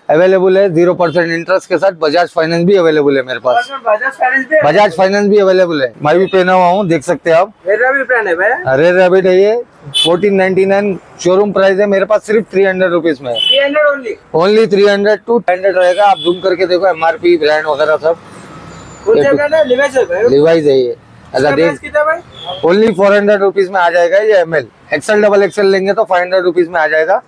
Available है 0% interest के साथ। बजाज फाइनेंस भी अवेलेबल है मेरे पास। बजाज फाइनेंस भी अवेलेबल है। मैं भी पहना हुआ हूँ, देख सकते हैं आप। रेड रैबिट है ये, 1499 शोरूम प्राइस है। मेरे पास सिर्फ 300 रुपीज में है। 300 ओनली 300 to 100 रहेगा। आप जूम करके देखो, MRP ब्रांड वगैरह सब। लिवाइज है ये। अच्छा देख, ओनली 400 रुपीज में आ जाएगा ये। ML XL डबल XL लेंगे तो 500 रुपीज में आ जाएगा।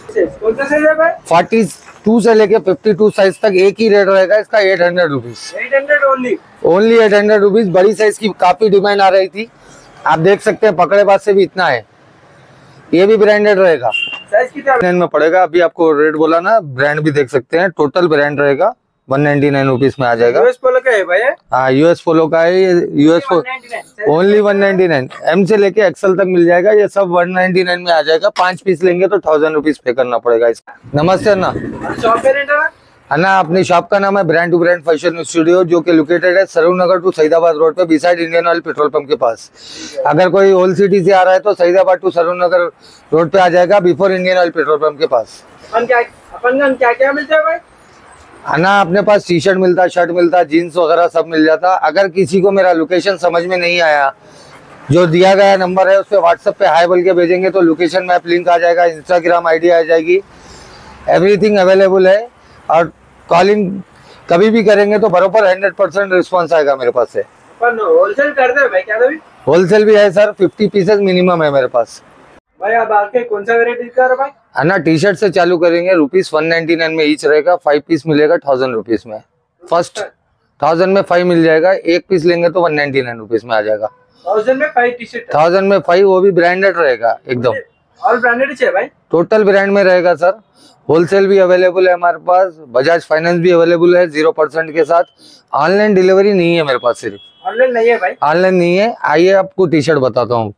42 से लेके 52 साइज तक एक ही रेट रहेगा इसका, 800 रुपीज। Only 800 rupees. बड़ी साइज की काफी डिमांड आ रही थी, आप देख सकते हैं। पकड़ेबाज से भी इतना है। ये भी ब्रांडेड रहेगा। साइज कितना में पड़ेगा? अभी आपको रेट बोला ना, ब्रांड भी देख सकते हैं। टोटल ब्रांड रहेगा 199 रुपीज में आ जाएगा। यूएस पोलो का है भाई? हाँ, यूएस पोलो का है। US only 199। M से लेके XL तक मिल जाएगा। ये सब 199 में आ जाएगा। 5 पीस लेंगे तो 1000 रुपीज पे करना पड़ेगा इसका। नमस्ते अन्ना। अन्ना, अपनी शॉप का नाम है brand to brand fashion studio, जो कि लोकेटेड है सरूनगर टू सईदाबाद रोड पे, beside Indian oil petrol pump के पास। अगर कोई ओल्ड सिटी से आ रहा है तो सईदाबाद टू सरूनगर रोड पे आ जाएगा, before Indian oil petrol pump के पास। अपन क्या क्या मिलता है भाई? अन्ना, अपने पास टी शर्ट मिलता, शर्ट मिलता, जीन्स वगैरह सब मिल जाता। अगर किसी को मेरा लोकेशन समझ में नहीं आया, जो दिया गया नंबर है उस पर व्हाट्सएप पे हाई बोल के भेजेंगे तो लोकेशन मैप लिंक आ जाएगा, इंस्टाग्राम ID आ जाएगी। एवरीथिंग अवेलेबल है। और कॉलिंग कभी भी करेंगे तो बराबर 100% रिस्पॉन्स आएगा मेरे पास से। होलसेल करते हैं भाई क्या? होलसेल भी है सर, 50 पीसेस मिनिमम है मेरे पास। भाई आप आके कौन सा वेरायटी कर रहे भाई? अन्ना, टी शर्ट से चालू करेंगे, ₹199 में ईच रहेगा। 5 पीस मिलेगा 1000 रुपीज में। फर्स्ट 1000 में 5 मिल जाएगा। एक पीस लेंगे तो 199 रुपीज में आ जाएगा। 1000 में 5 टी शर्ट? 1000 में 5, वो भी ब्रांडेड रहेगा एकदम। ऑल ब्रांडेड है भाई? टोटल ब्रांड में रहेगा सर। होलसेल भी अवेलेबल है हमारे पास। बजाज फाइनेंस भी अवेलेबल है 0% के साथ। ऑनलाइन डिलीवरी नहीं है मेरे पास। सिर्फ ऑनलाइन नहीं है भाई? ऑनलाइन नहीं है। आइए आपको टी शर्ट बताता हूँ।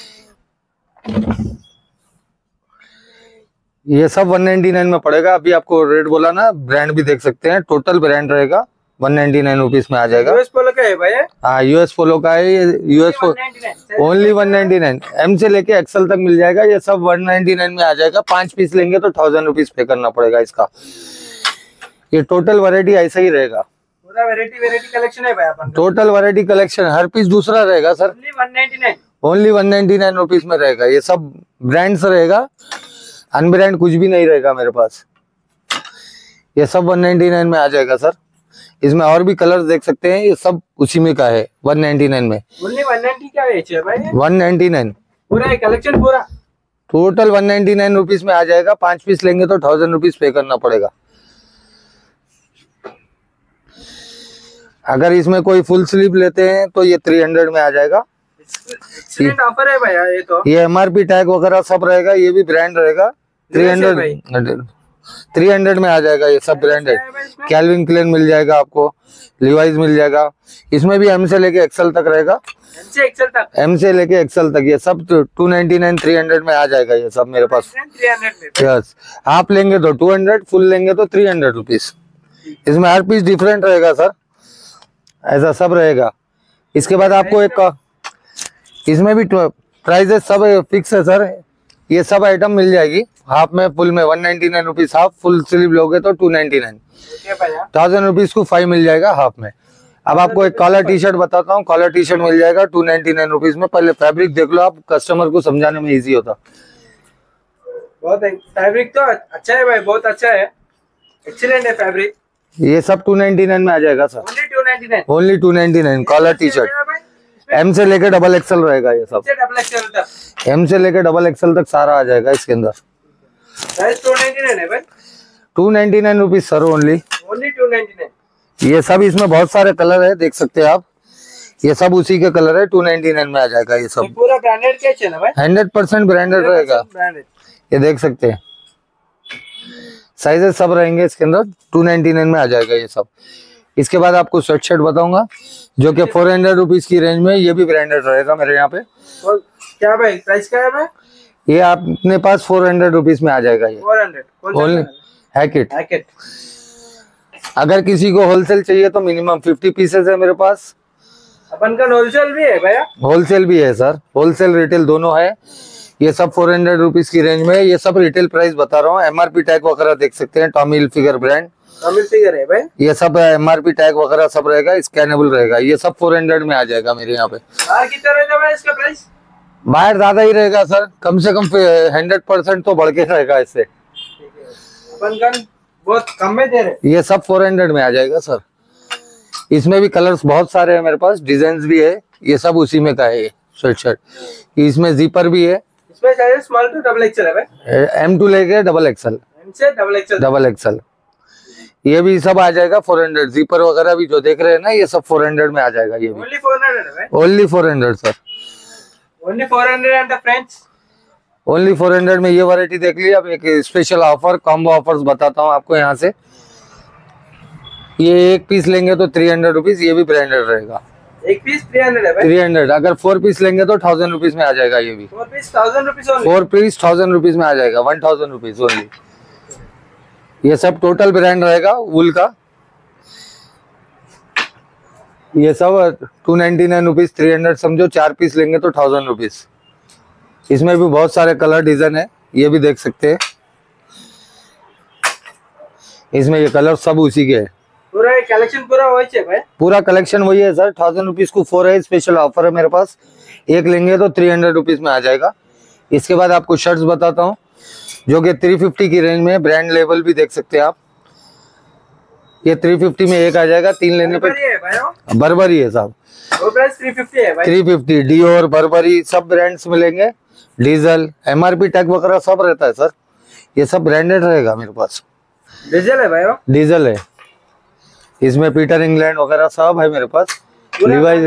ये सब 199 में पड़ेगा। अभी आपको रेट बोला ना, ब्रांड भी देख सकते हैं। टोटल ब्रांड रहेगा 199 रुपीज में आ जाएगा। यूएस पोलो का है भाई? हाँ, यूएस पोलो का है। US only 199। M से लेके XL तक मिल जाएगा। ये सब 199 में आ जाएगा। 5 पीस लेंगे तो 1000 रुपीज पे करना पड़ेगा इसका। ये टोटल वैरायटी ऐसा ही रहेगा। पूरा वैरायटी कलेक्शन है भाई अपन? टोटल वैरायटी कलेक्शन, हर पीस दूसरा रहेगा सर। ओनली 199 रुपीज में रहेगा। ये सब ब्रांड्स रहेगा, अनब्रांड कुछ भी नहीं रहेगा मेरे पास। ये सब 199 में आ जाएगा सर। इसमें और भी कलर्स देख सकते हैं। ये सब उसी में का है 199 में। ओनली 190 क्या है भाई? 199 पूरा कलेक्शन पूरा टोटल 199 रुपीज में आ जाएगा। 5 पीस लेंगे तो 1000 रुपीज पे करना पड़ेगा। अगर इसमें कोई फुल स्लीव लेते हैं तो ये 300 में आ जाएगा। ऑफर है भैया। ये MRP टैग वगैरह सब रहेगा। ये भी ब्रांड रहेगा। 300 में आ जाएगा। ये सब ब्रांडेड। कैल्विन क्लेन मिल जाएगा आपको, लिवाइज मिल जाएगा। इसमें भी M से लेके XL तक रहेगा। M से लेके XL तक ये सब 299 300 में आ जाएगा। ये सब मेरे पास। यस, आप लेंगे तो 200, फुल लेंगे तो 300 रुपीज। इसमें हर पीस डिफरेंट रहेगा सर, ऐसा सब रहेगा। इसके बाद आपको एक इसमें भी प्राइजेस सब फिक्स है सर। ये सब आइटम मिल जाएगी हाफ में, फुल में 199 रुपीज हाफ। फुल स्लीव लोगे तो 299। 1000 रुपीज को 5 मिल जाएगा हाफ में। अब आपको एक कॉलर टी शर्ट बताता हूँ। कॉलर टी शर्ट मिल जाएगा 299 रुपीज में। पहले फैब्रिक देख लो आप, कस्टमर को समझाने में इजी होता। बहुत फैब्रिक तो अच्छा है भाई, बहुत अच्छा है, एक्सीलेंट है फैब्रिक। ये सब 299 में आ जाएगा sir. Only 299 collar T shirt. M से लेके XXL रहेगा। ये सब M से लेके XXL तक सारा आ जाएगा इसके अंदर। 299 है भाई? 299 रुपीज सर। ओनली 299। ये सब इसमें बहुत सारे कलर है, देख सकते हैं आप। ये सब उसी के कलर है। 299 में आ जाएगा। ये सब पूरा ब्रांडेड कैच है ना भाई? 100% ब्रांडेड रहेगा। ये देख सकते हैं, साइजेस सब रहेंगे इसके अंदर। 299 में आ जाएगा ये सब। इसके बाद आपको स्वेट शर्ट बताऊंगा जो कि 400 रुपीज की रेंज में। ये भी ब्रांडेड रहेगा मेरे यहाँ पे। क्या भाई प्राइस क्या है भाई? ये अपने पास 400 रुपीज में आ जाएगा। ये 400 हैकेट। अगर किसी को होलसेल चाहिए तो मिनिमम 50 पीसेस है मेरे पास। अपन का होलसेल भी है भैया? होलसेल भी है सर, होलसेल रिटेल दोनों है। ये सब 400 रुपीज की रेंज में है। ये सब रिटेल प्राइस बता रहा हूँ। एमआरपी टैग वगैरह देख सकते हैं, Tommy Hilfiger brand, Tommy Hilfiger है भाई। ये सब एमआरपी टैग वगैरह सब रहेगा, स्कैनेबल रहेगा। ये सब 400 में आ जाएगा मेरे यहाँ पे। कितना रहेगा भाई इसका प्राइस? बाहर ज्यादा ही रहेगा सर, कम से कम 100% तो बढ़ के रहेगा इससे। अपन का बहुत कम में दे रहे। ये सब 400 में आ जाएगा सर। इसमें भी कलर्स बहुत सारे हैं मेरे पास, डिजाइन भी है, ये सब उसी में का है। ये शर्ट इसमें जीपर भी है। इसमें size small to double XL है भाई, M2 लेके डबल एक्सएल, M से डबल एक्सएल। ये भी सब आ जाएगा 400। जीपर वगैरह भी जो देख रहे हैं ना, ये सब 400 में आ जाएगा। ये भी ओनली 400 है भाई, only 400 sir, only 400 and the friends, only 400 में ये वैरायटी देख लीजिए। अब एक स्पेशल ऑफर, कॉम्बो ऑफर्स बताता हूँ आपको यहाँ से। ये एक पीस लेंगे तो 300 रुपीज, ये भी ब्रांडेड रहेगा। एक पीस 300 है भाई, 300। अगर 4 पीस लेंगे तो 1000 रुपीज में आ जाएगा। ये भी 4 पीस 1000 रुपीज, 4 पीस 1000 रुपीज में आ जाएगा, 1000 रुपीज ओनली। ये सब टोटल ब्रांड रहेगा वूल का। ये सब 299 रुपीज, 300 समझो। 4 पीस लेंगे तो 1000 रुपीज। इसमें भी बहुत सारे कलर डिजाइन है, ये भी देख सकते हैं। इसमें ये कलर सब उसी के है। पूरा कलेक्शन पूरा वही है भाई, पूरा कलेक्शन वही है सर। 1000 रुपीज को 4 है, स्पेशल ऑफर है मेरे पास। एक लेंगे तो 300 रुपीज में आ जाएगा। इसके बाद आपको शर्ट्स बताता हूँ जो कि 350 की रेंज में है। ब्रांड लेवल भी देख सकते हैं आप। ये 350 में एक आ जाएगा, 3 लेने पे। बर्बरी है साहब, वो प्राइस 350 है भाई। 350 डियोर, बर्बरी सब ब्रांड्स मिलेंगे। डीजल, एमआरपी टैग वगैरह सब रहता है सर। ये सब ब्रांडेड रहेगा मेरे पास। डीजल है भाई, वो डीजल है। इसमें पीटर इंग्लैंड वगैरह सब है मेरे पास। ओरिजिनल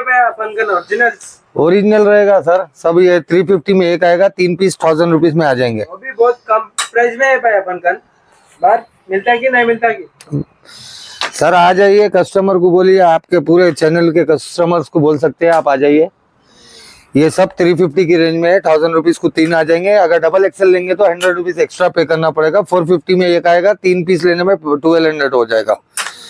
रहेगा सर सब। ये 350 में एक आएगा, 3 पीस 1000 रुपीज में आ जाएंगे। वो भी बहुत कम प्राइस में है भाई। अपन का बाहर मिलता है कि नहीं मिलता कि सर आ जाइए, कस्टमर को बोलिए, आपके पूरे चैनल के कस्टमर्स को बोल सकते हैं आप आ जाइए। ये सब 350 की रेंज में है, 1000 रुपीज को 3 आ जाएंगे। अगर डबल एक्सएल लेंगे तो 100 रुपीज एक्स्ट्रा पे करना पड़ेगा। 450 में एक आएगा, 3 पीस लेने में 1200 हो जाएगा।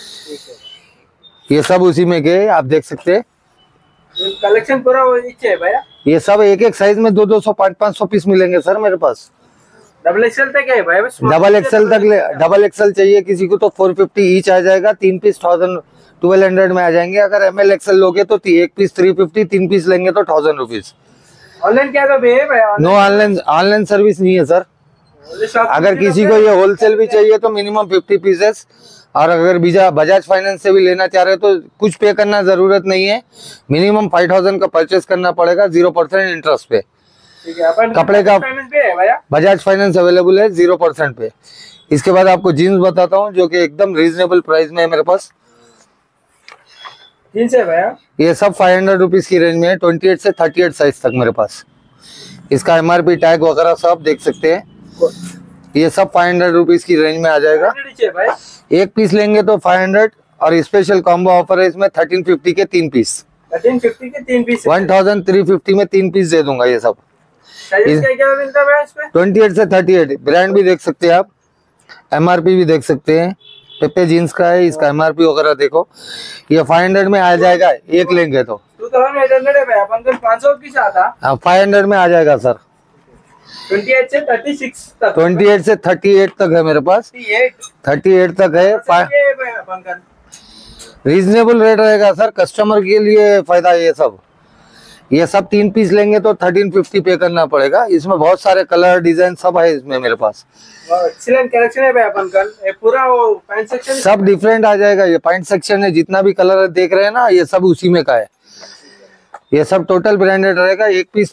ये सब उसी में के आप देख सकते हैं। कलेक्शन पूरा वही है भैया। ये सब एक एक साइज में 200 500 पीस मिलेंगे सर मेरे पास। डबल एक्सएल तक है भाई, डबल एक्सएल तक डबल एक्सएल चाहिए किसी को तो 450 ईच आ जाएगा। 3 पीस 1200 में आ जाएंगे। अगर एमएल एक्सएल लोगे तो एक पीस 350, 3 पीस लेंगे तो 1000 रुपीज। ऑनलाइन क्या भाई? नो ऑनलाइन सर्विस नहीं है सर। अगर किसी को ये होलसेल भी चाहिए तो मिनिमम 50 पीसेस। और अगर बजाज फाइनेंस से भी लेना चाह रहे हो तो कुछ पे करना जरूरत नहीं है। मिनिमम 5000 का परचेस करना पड़ेगा 0% इंटरेस्ट पे। कपड़े का बजाज फाइनेंस अवेलेबल है 0% पे। इसके बाद आपको जीन्स बताता हूँ जो कि एकदम रीजनेबल प्राइस में है मेरे पास। जीन्स है भैया, ये सब 500 रुपीज की रेंज में है, 28 से 38 साइज तक मेरे पास। इसका एमआरपी टैग वगैरह सब देख सकते हैं। ये सब 500 रुपीज की रेंज में आ जाएगा। एक पीस लेंगे तो 500 और स्पेशल कॉम्बो ऑफर है इसमें 1350 के 3 पीस। 1350 के 3 पीस 1350 में 3 पीस दे दूंगा। ये सब क्या मिलता है इसमें? 28 से 38 ब्रांड भी देख सकते हैं आप, एमआरपी भी देख सकते हैं। पेपे जीन्स का है, इसका एमआरपी वगैरह देखो। ये 500 में आ जाएगा एक लेंगे तो। 2800 है भाई, अपन 500 की आता। 500 में आ जाएगा सर। 28 से 36 तक, 28 से 38 तक है मेरे पास। 38 तक है। रीजनेबल रेट रहेगा सर, कस्टमर के लिए फायदा है। ये सब 3 पीस लेंगे तो 1350 पे करना पड़ेगा। इसमें बहुत सारे कलर डिजाइन सब है इसमें मेरे पास। एक्सीलेंट कलेक्शन है भाई। अपन का पूरा वो पैंट सेक्शन सब डिफरेंट आ जाएगा। ये पैंट सेक्शन है, जितना भी कलर देख रहे हैं ना ये सब उसी में का है। ये सब टोटल ब्रांडेड रहेगा। एक पीस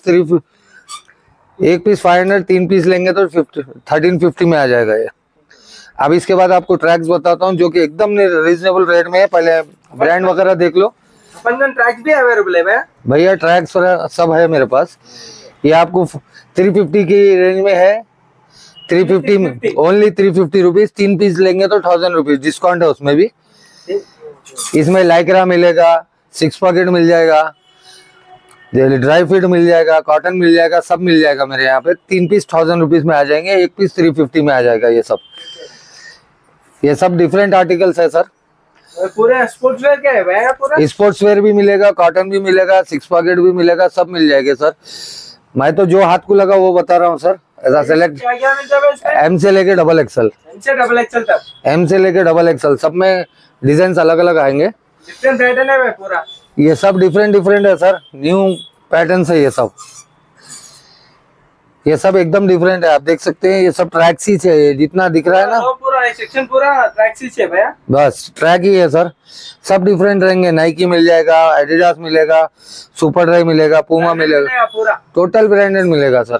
500, 3 पीस लेंगे तो 1350 में आ जाएगा ये। अब इसके बाद आपको ट्रैक्स बताता हूँ जो कि एकदम रीजनेबल रेट में है। पहले ब्रांड वगैरह देख लो। अपन ट्रैक्स भी अवेलेबल है भैया, ट्रैक्स सब है मेरे पास। ये आपको 350 की रेंज में है। 350 में ओनली 350 रुपीज। 3 पीस लेंगे तो 1000 रुपीज डिस्काउंट है उसमें भी। इसमें लाइक्रा मिलेगा, 6 पॉकेट मिल जाएगा, ड्राई फिट मिल जाएगा, कॉटन मिल जाएगा, सब मिल जाएगा मेरे यहाँ पे। 3 पीस 1000 रुपीज में आ जाएंगे, एक पीस 350 में आ जाएगा। ये सब डिफरेंट आर्टिकल्स है सर। पूरा स्पोर्ट्स वेयर क्या है भैया? पूरा स्पोर्ट्स वेयर भी मिलेगा, कॉटन भी मिलेगा, 6 पॉकेट भी मिलेगा, सब मिल जाएगा सर। मैं तो जो हाथ को लगा वो बता रहा हूँ सर। ऐसा सेलेक्ट क्या क्या मिलता है इसमें? एम से लेके डबल एक्सएल, एम से डबल एक्सएल तक, एम से लेके डबल एक्सएल सब में डिजाइन अलग अलग आएंगे। डिफरेंट पैटर्न है भाई पूरा। ये सब डिफरेंट डिफरेंट है सर, न्यू पैटर्न है ये सब। ये सब एकदम डिफरेंट है, आप देख सकते हैं। ये सब ट्रैक सी है, ये जितना दिख रहा है ना वो पूरा ये सेक्शन पूरा ट्रैक सी है भैया। बस ट्रैक ही है सर। सब डिफरेंट रहेंगे, नाइकी मिल जाएगा, एडिडास मिलेगा, सुपर ड्राई मिलेगा, पूमा मिलेगा, पूरा टोटल ब्रांडेड मिलेगा सर।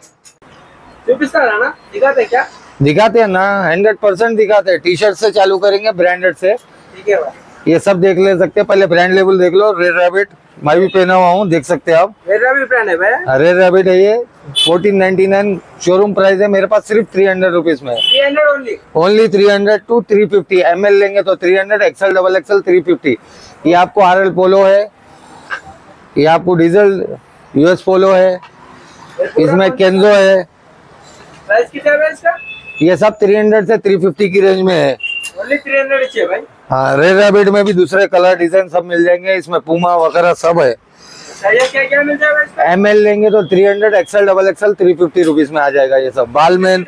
ना दिखाते क्या? दिखाते हैं ना, 100% दिखाते हैं। टी शर्ट से चालू करेंगे, ब्रांडेड से। ठीक है भाई, ये सब देख ले सकते हैं। पहले ब्रांड लेवल देख लो। रेड रैबिट मैं भी पहना हुआ हूँ, देख सकते हैं आप। मेरा भी ब्रांड है भाई। रेड रैबिट है ये, 1499 शोरूम प्राइस है, मेरे पास सिर्फ 300 रुपीज में है। 300 ओनली, ओनली 300 टू 350। ML लेंगे तो 300, एक्सएल डबल एक्सएल 350। ये आपको RL पोलो है, ये आपको डीजल US पोलो है, इसमें केंजो है। प्राइस कितना है इसका? ये सब 300 से 350 की रेंज में है। ओनली 300 चाहिए भाई। हाँ, रेड रैबिट में भी दूसरे कलर डिजाइन सब मिल जाएंगे, इसमें पूमा वगैरह सब है। ये क्या क्या मिल जाएगा इसका? ML लेंगे तो 300, एक्सएल डबल एक्सएल 350 रुपीज में आ जाएगा। ये सब बाल में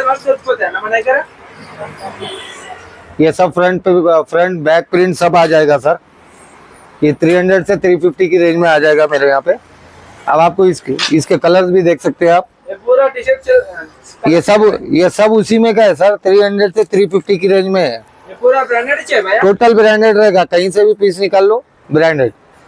ये सब फ्रंट बैक प्रिंट सब आ जाएगा सर। ये 300 से 350 की रेंज में आ जाएगा मेरे यहाँ पे। अब आपको इसके कलर्स भी देख सकते हैं आप। ये पूरा टी शर्ट ये सब उसी में का है सर, 300 से 350 की रेंज में है। ये पूरा ब्रांडेड चाहिए भैया। टोटल ब्रांडेड रहेगा, कहीं से भी पीस निकाल लो, branded.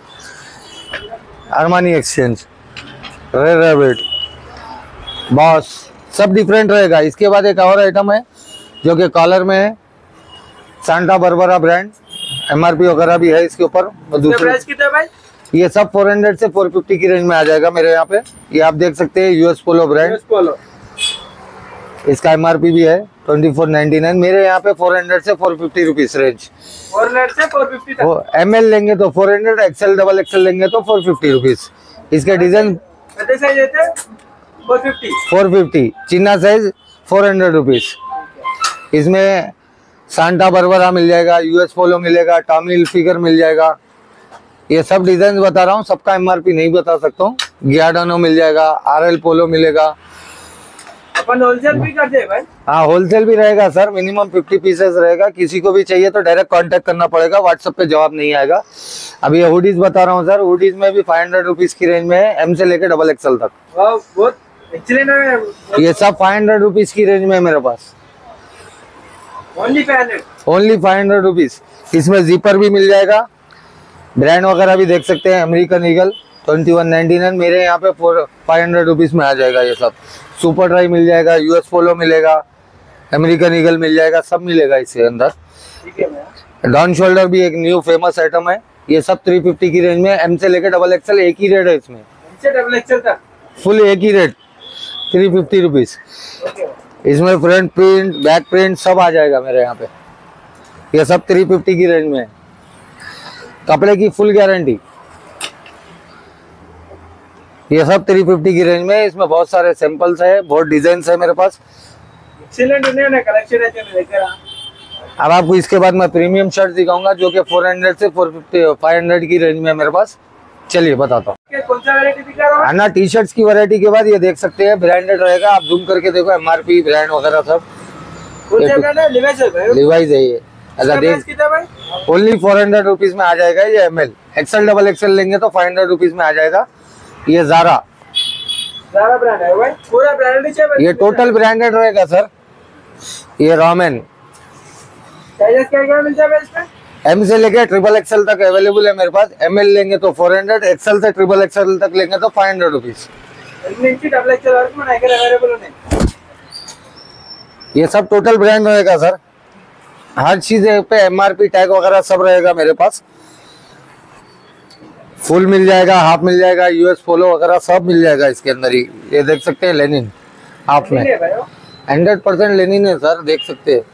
Armani Exchange, Red Rabbit, Boss, सब डिफरेंट रहेगा। इसके बाद एक और आइटम है जो कि कॉलर में है, सांता बरबरा ब्रांड, MRP वगैरह भी है इसके ऊपर। दूसरे प्राइस कितना भाई? ये सब 400 से 450 की रेंज में आ जाएगा मेरे यहाँ पे। ये आप देख सकते हैं US पोलो ब्रांड, पोलो। इसका MRP भी है 2499, मेरे यहाँ पे 400 से 450 रुपीज रेंज। 400 से 450 तक। ML लेंगे तो 400, एक्सएल डबल एक्सएल लेंगे तो 450 रुपीज। इसके डिजाइन 450, चिन्ना साइज 400 रुपीज। इसमें सांता बरबरा मिल जाएगा, US पोलो मिलेगा, टॉमी हिलफिगर मिल जाएगा। ये सब डिजाइन बता रहा हूँ, सबका MRP नहीं बता सकता हूँ। गियाडानो मिल जाएगा, RL पोलो मिलेगा। अपन होलसेल भी करते हैं भाई? हाँ, होलसेल भी रहेगा सर, मिनिमम 50 पीसेस रहेगा। किसी को भी चाहिए तो डायरेक्ट कांटेक्ट करना पड़ेगा, व्हाट्सएप पे जवाब नहीं आएगा। अभी ये हुडीज बता रहा हूँ सर, हुडीज में भी 500 रुपीज की रेंज में है, M से लेके डबल एक्सएल तक। बहुत एक्सीलेंट है। ये सब 500 रुपीज की रेंज में है मेरे पास। Only 500 rupees. इसमें जीपर भी मिल जाएगा, ब्रांड वगैरह भी देख सकते हैं। अमेरिकन ईगल 2199, मेरे यहाँ पे 500 रुपीज में आ जाएगा। ये सब सुपर ड्राई मिल जाएगा, US पोलो मिलेगा, अमेरिकन ईगल मिल जाएगा, सब मिलेगा इसके अंदर। डाउन शोल्डर भी एक न्यू फेमस आइटम है। ये सब 350 की रेंज में, M से लेकर डबल एक्सएल एक ही रेट है इसमें। M से डबल एक्सएल तक फुल एक ही रेट, 350 रुपीज। इसमें फ्रंट प्रिंट, बैक प्रिंट सब आ जाएगा मेरे यहाँ पे। ये सब 350 की रेंज में है, कपड़े की फुल गारंटी। ये सब 350 की रेंज में है। इसमें बहुत सारे सैंपल्स है, बहुत डिजाइन है मेरे पास। एक्सीलेंट कलेक्शन है जो लेकर। अब आपको इसके बाद मैं प्रीमियम शर्ट दिखाऊंगा जो कि 400 से 500 की रेंज में है मेरे पास। चलिए बताता हूँ। कौन सा वैरायटी दिखा रहा हूँ? ना टी शर्ट्स की वैरायटी के बाद ये देख सकते हैं, ब्रांडेड रहेगा। आप जूम करके देखो, MRP ब्रांड वगैरह सब। लिवाइज है ये। अच्छा देख, ओनली 400 रुपीज में आ जाएगा ये। ML एक्सएल डबल एक्सएल लेंगे तो 500 रुपीज में आ जाएगा। ये ज़ारा ब्रांड है भाई, पूरा ब्रांडेड है। ये टोटल ब्रांडेड रहेगा सर। ये रामेन साइजेस क्या मिलता है इसमें? M से लेके ट्रिपल एक्सएल तक अवेलेबल है मेरे पास। ML लेंगे तो 400, एक्सएल से ट्रिपल एक्सएल तक लेंगे तो 500 रुपीज। ये सब टोटल ब्रांड रहेगा सर, हर चीज पे MRP टैग वगैरह सब रहेगा मेरे पास। फुल मिल जाएगा, हाफ मिल जाएगा, US पोलो वगैरह सब मिल जाएगा इसके अंदर ही। ये देख सकते हैं लेनिन हाफ में, 100% लेनिन है सर, देख सकते हैं।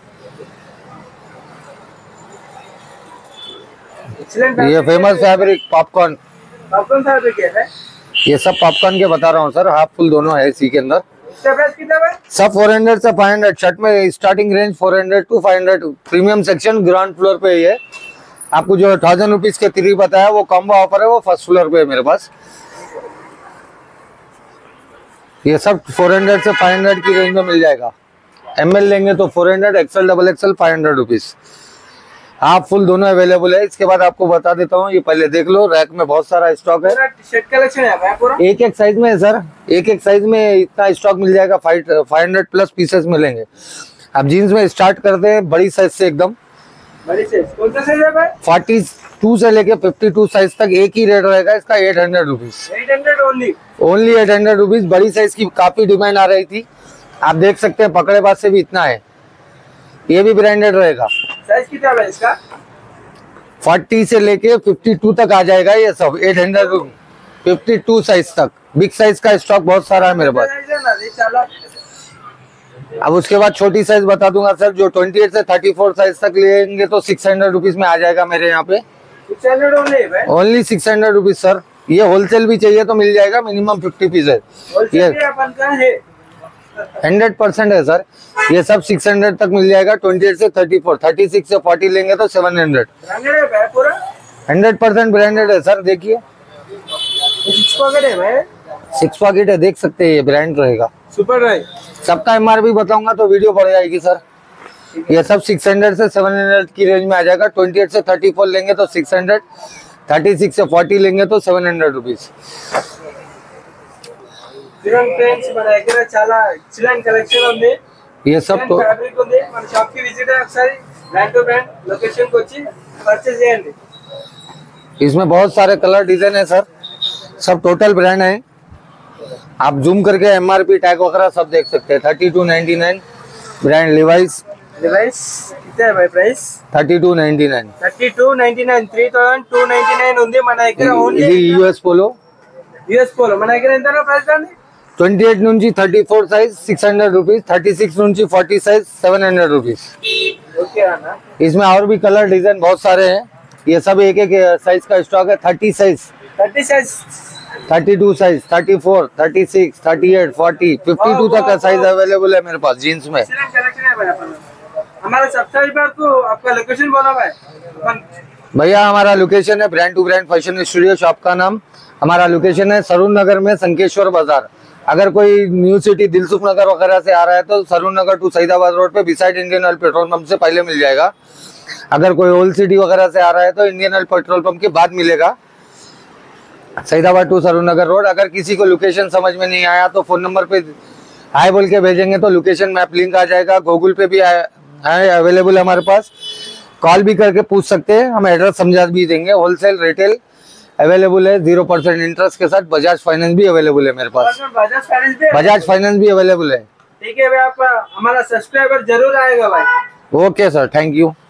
ये फेमस फैब्रिक पॉपकॉर्न फैब्रिक है। ये सब पॉपकॉर्न के बता रहा हूँ सर, हाफ फुल दोनों है इसी के अंदर। सब 400 से 500। शर्ट में starting range 400 to 500। Premium section ground floor पे ये। आपको जो 1000 रुपीज के 3 बताया वो कॉम्बो ऑफर है, वो फर्स्ट फ्लोर पे है मेरे पास। ये सब 400 से 500 की रेंज में मिल जाएगा। ML लेंगे तो 400, XL double XL 500 rupees. Half full दोनों अवेलेबल है। इसके बाद आपको बता देता हूँ, ये पहले देख लो, रैक में बहुत सारा स्टॉक है। शर्ट कलेक्शन है पूरा, एक एक साइज में है सर, एक एक साइज में इतना स्टॉक मिल जाएगा। 500 प्लस पीसेस मिलेंगे। अब जीन्स में स्टार्ट करते हैं बड़ी साइज से, एकदम बड़ी साइज। कौन सा साइज है भाई? 42 से लेके 52 साइज तक एक ही रेट रहेगा इसका, 800 रुपीज। 800 only 800 rupees. बड़ी साइज की काफी डिमांड आ रही थी, आप देख सकते हैं। पकड़ेबाज से भी इतना है, ये भी ब्रांडेड रहेगा। साइज कितना है इसका? 40 से लेके 52 तक आ जाएगा ये सब, 800 रुपीज 52 साइज तक। बिग साइज का स्टॉक बहुत सारा है मेरे पास। अब उसके बाद छोटी साइज बता दूंगा सर, जो 28 से 34 साइज तक लेंगे तो 600 रुपीज में आ जाएगा मेरे यहाँ पे। 600 ओनली 600 रुपीज सर। ये होलसेल भी चाहिए तो मिल जाएगा, मिनिमम 50 पीसेज। ये 100% है सर। ये सब 600 तक मिल जाएगा। 28 से 34, 36 से 40 लेंगे तो 700। 100% ब्रांडेड है सर। देखिए 6 पॉकेट है, देख सकते हैं। ये ब्रांड रहेगा, सुपर है। सबका MRP बताऊंगा तो वीडियो बढ़ जाएगी सर। ये सब 600 से 700 की रेंज में आ जाएगा। 28 से 34 लेंगे तो 600, 36 से 40 लेंगे तो 700 रुपीज। చాలా ఎక్సలెంట్ కలెక్షన్ ఉంది। ये सब तो ఫ్యాబ్రిక్ ఉంది। మన షాప్ కి విజిట్ అయ్యి ఒకసారి బ్రాండ్ టు బ్రాండ్ లొకేషన్ కి వచ్చి పర్చేస్ చేయండి। इसमें बहुत सारे कलर डिजाइन है सर, सब टोटल ब्रांड है। आप जूम करके MRP टैग वगैरह सब देख सकते हैं। 3299 ब्रांड लिवाइस। कितना है भाई प्राइस? 3299। 3299 3299 ఉంది మన దగ్గర। ఓన్లీ ఇది US పోలో మన దగ్గర ఎంత ప్రైస్ అండి? 28 నుంచి 34 साइज 600 रुपीज, 36 నుంచి 40 साइज 700 रुपीज। ओके अण्णा। इसमें और भी कलर डिजाइन बहुत सारे हैं। ये सब एक एक साइज का स्टॉक है। 30 साइज, 32 साइज, 34, 36, 38, 40, 52 तक का साइज अवेलेबल है मेरे पास जीन्स में। कलेक्शन है भाई अपन। हमारे सब्सक्राइबर को आपका लोकेशन बोला भाई। भैया हमारा लोकेशन है brand to brand fashion studio. Shop का नाम हमारा लोकेशन है सरून नगर में, संकेश्वर बाजार। अगर कोई न्यू सिटी दिलसुख नगर वगैरह से आ रहा है तो सरून नगर टू सईदाबाद रोड पे beside Indian oil petrol pump से पहले मिल जाएगा। अगर कोई ओल्ड सिटी वगैरह से आ रहा है तो इंडियन ऑयल पेट्रोल पंप के बाद मिलेगा, सईदाबाद टू सरून नगर रोड। अगर किसी को लोकेशन समझ में नहीं आया तो फोन नंबर पे हाय बोल के भेजेंगे तो लोकेशन मैप लिंक आ जाएगा। गूगल पे भी है अवेलेबल हमारे पास, कॉल भी करके पूछ सकते हैं, हम एड्रेस समझा भी देंगे। होलसेल रिटेल अवेलेबल है 0% इंटरेस्ट के साथ। बजाज फाइनेंस भी अवेलेबल है मेरे पास। बजाज फाइनेंस भी अवेलेबल है। ठीक है भाई, आप हमारा सब्सक्राइबर जरूर आएगा भाई। Okay sir, thank you.